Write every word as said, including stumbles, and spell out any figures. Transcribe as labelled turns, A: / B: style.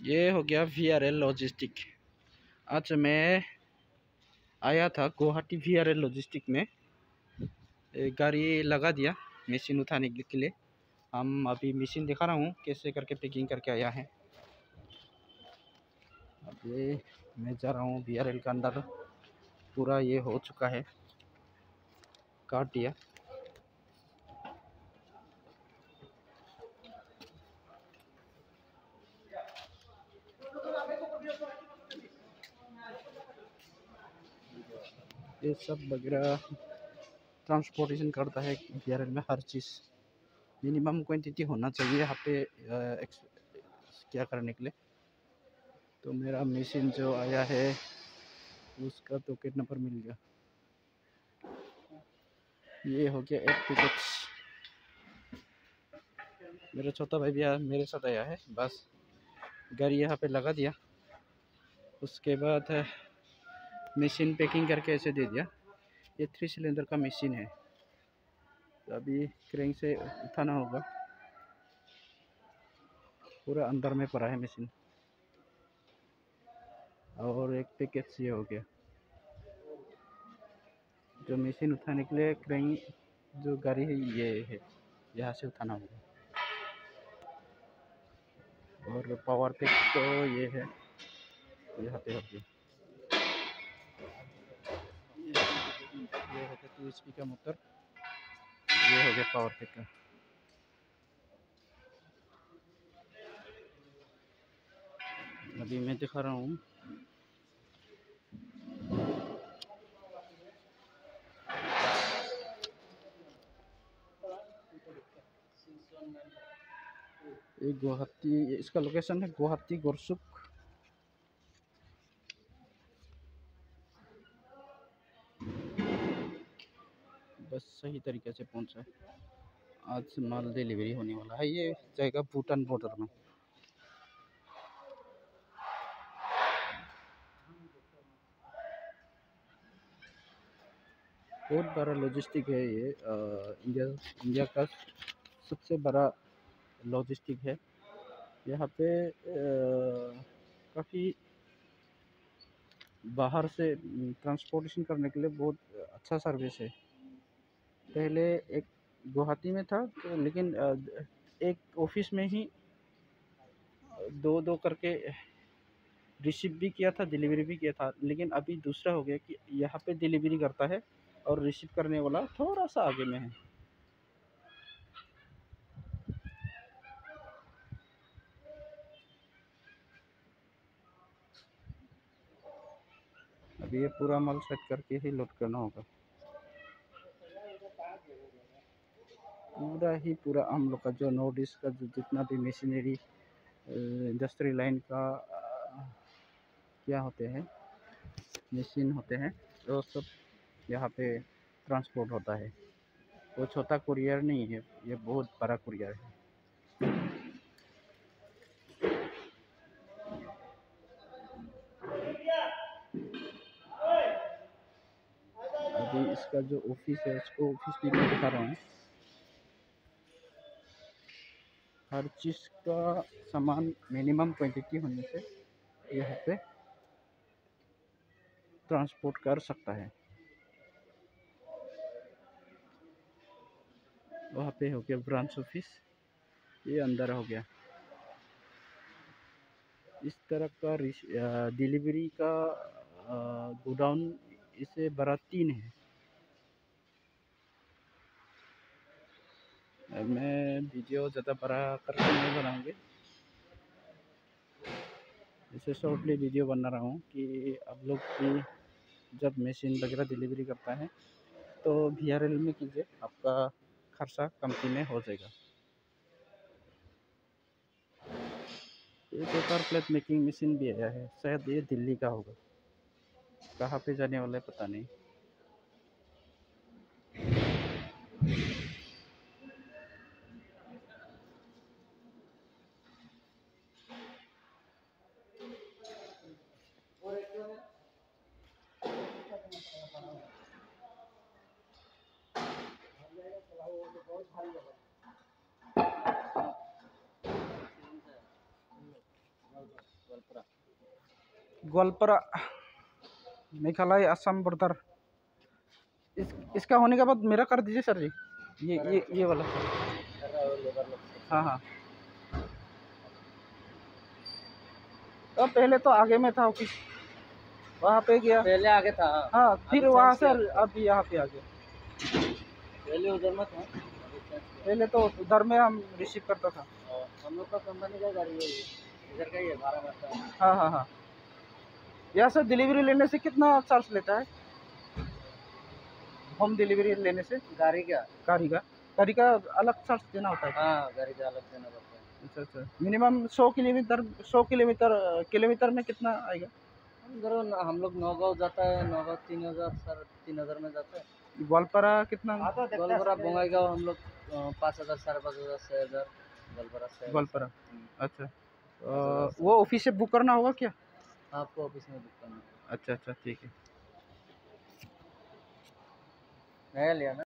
A: ये हो गया वी आर एल लॉजिस्टिक। आज मैं आया था Guwahati V R L logistic में, एक गाड़ी लगा दिया मशीन उठाने के लिए। हम अभी मशीन दिखा रहा हूँ कैसे करके पैकिंग करके आया है। अभी मैं जा रहा हूँ वी आर एल का अंदर। पूरा ये हो चुका है, काट दिया। ये सब वगैरह ट्रांसपोर्टेशन करता है वी आर एल में। हर चीज़ मिनिमम क्वांटिटी होना चाहिए यहाँ पे क्या करने के लिए। तो मेरा मशीन जो आया है उसका तो कितना नंबर मिल गया। ये हो गया एक पैकेट। मेरा छोटा भाई भी मेरे साथ आया है। बस गाड़ी यहाँ पे लगा दिया, उसके बाद मशीन पैकिंग करके ऐसे दे दिया। ये थ्री सिलेंडर का मशीन है, तो अभी क्रेन से उठाना होगा। पूरा अंदर में पड़ा है मशीन। और एक पैकेट ये हो गया जो मशीन उठाने के लिए क्रेन जो गाड़ी है ये है, यहाँ से उठाना होगा। और पावर पैक तो ये है, यहाँ पे हो गया। ये हो गया टू एच पी का मोटर। ये हो गया पावर पैक का। अभी मैं दिखा रहा हूँ। ये गुवाहाटी, इसका लोकेशन है गुवाहाटी गोरसुक। बस सही तरीके से पहुंचा। आज माल डिलीवरी होने वाला है। ये जाएगा भूटान बॉर्डर में। बहुत बड़ा लॉजिस्टिक है ये। आ, इंडिया इंडिया का सबसे बड़ा लॉजिस्टिक है। यहाँ पे काफ़ी बाहर से ट्रांसपोर्टेशन करने के लिए बहुत अच्छा सर्विस है। पहले एक गुवाहाटी में था तो, लेकिन एक ऑफिस में ही दो दो करके रिसीव भी किया था, डिलीवरी भी किया था। लेकिन अभी दूसरा हो गया कि यहाँ पे डिलीवरी करता है और रिसीव करने वाला थोड़ा सा आगे में है। अभी ये पूरा माल सेट करके ही लोड करना होगा। पूरा ही पूरा हम लोग का जो नॉर्थ ईस्ट का जो जितना भी मशीनरी इंडस्ट्री लाइन का क्या होते हैं, मशीन होते हैं, वो सब यहाँ पे ट्रांसपोर्ट होता है। वो छोटा कुरियर नहीं है, ये बहुत बड़ा कुरियर है। अभी इसका जो ऑफिस है उसको ऑफिस भी मैं दिखा रहा हूँ। हर चीज़ का सामान मिनिमम क्वांटिटी होने से यहाँ पे ट्रांसपोर्ट कर सकता है। वहाँ पे हो गया ब्रांच ऑफिस, ये अंदर हो गया। इस तरह का डिलीवरी का गोडाउन इससे बड़ा तीन है। मैं वीडियो ज़्यादा बड़ा करके नहीं बनाऊँगी, इसे शॉर्टली वीडियो बना रहा हूँ कि आप लोग भी जब मशीन वगैरह डिलीवरी करता है तो वी आर एल में कीजिए, आपका खर्चा कमती में हो जाएगा। ये पेपर प्लेट मेकिंग मशीन भी आया है, शायद ये दिल्ली का होगा। कहाँ पे जाने वाला है पता नहीं। गोलपारा मेघालय असम बॉर्डर। इस इसका होने के बाद मेरा कर दीजिए सर जी, ये ये ये वाला सर। हाँ हाँ, तो पहले तो आगे में था ऑफिस, वहाँ पे गया,
B: पहले आगे था।
A: हाँ, फिर वहाँ से अब यहाँ पे आ गया।
B: पहले उधर में था,
A: पहले तो उधर में हम रिसीव करता था।
B: हम लोग का कंपनी का गाड़ी है, इधर का ही है, बारह बजता है।
A: हाँ हाँ हाँ। यहाँ से डिलीवरी लेने से कितना चार्ज लेता है? होम डिलीवरी लेने से
B: गाड़ी का
A: गाड़ी का गाड़ी का अलग चार्ज देना होता है?
B: हाँ, गाड़ी का अलग देना पड़ता है।
A: अच्छा अच्छा, मिनिमम सौ किलोमीटर सौ किलोमीटर किलोमीटर में कितना आएगा?
B: उधर हम लोग नौगांव जाता है, नौगांव तीन हज़ार साढ़े तीन हज़ार में जाता है।
A: गोलपारा कितना?
B: गोलपारा बोंगाईगांव हम लोग पाँच हज़ार साढ़े पाँच हज़ार छः हज़ार गोलपारा से।
A: गोलपारा, अच्छा। आ, वो ऑफिस से बुक करना होगा क्या?
B: आपको ऑफिस में बुक करना है।
A: अच्छा अच्छा, ठीक है।
B: नया लिया ना।